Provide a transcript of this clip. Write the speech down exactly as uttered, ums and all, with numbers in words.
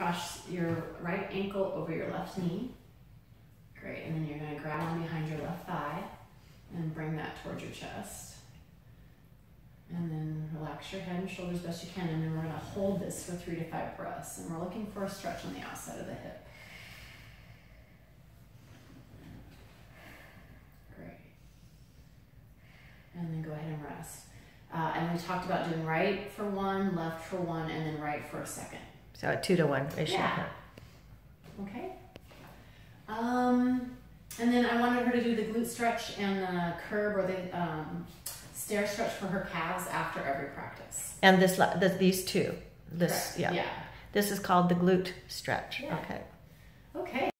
cross your right ankle over your left knee. Great, and then you're gonna grab on behind your left thigh and bring that towards your chest. And then relax your head and shoulders best you can, and then we're gonna hold this for three to five breaths, and we're looking for a stretch on the outside of the hip. Great. And then go ahead and rest. Uh, and we talked about doing right for one, left for one, and then right for a second. So a two to one ratio. Yeah. Okay. Um, and then I wanted her to do the glute stretch and the curb or the um, stair stretch for her calves after every practice. And this, this these two. This, Correct. yeah. Yeah. This is called the glute stretch. Yeah. Okay. Okay.